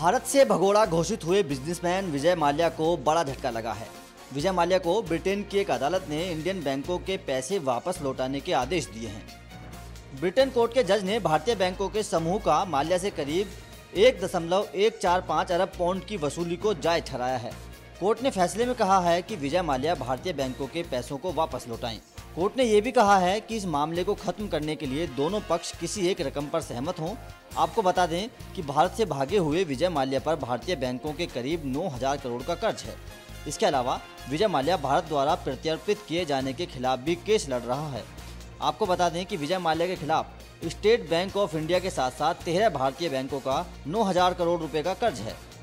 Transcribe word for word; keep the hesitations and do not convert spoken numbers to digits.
भारत से भगोड़ा घोषित हुए बिजनेसमैन विजय माल्या को बड़ा झटका लगा है। विजय माल्या को ब्रिटेन की एक अदालत ने इंडियन बैंकों के पैसे वापस लौटाने के आदेश दिए हैं। ब्रिटेन कोर्ट के जज ने भारतीय बैंकों के समूह का माल्या से करीब एक दशमलव एक चार पाँच अरब पाउंड की वसूली को जायज ठहराया है। कोर्ट ने फैसले में कहा है कि विजय माल्या भारतीय बैंकों के पैसों को वापस लौटाएं। कोर्ट ने यह भी कहा है कि इस मामले को खत्म करने के लिए दोनों पक्ष किसी एक रकम पर सहमत हों। आपको बता दें कि भारत से भागे हुए विजय माल्या पर भारतीय बैंकों के करीब नौ हज़ार करोड़ का कर्ज है। इसके अलावा विजय माल्या भारत द्वारा प्रत्यर्पित किए जाने के खिलाफ भी केस लड़ रहा है। आपको बता दें कि विजय माल्या के खिलाफ स्टेट बैंक ऑफ इंडिया के साथ साथ तेरह भारतीय बैंकों का नौ हज़ार करोड़ रुपए का कर्ज है।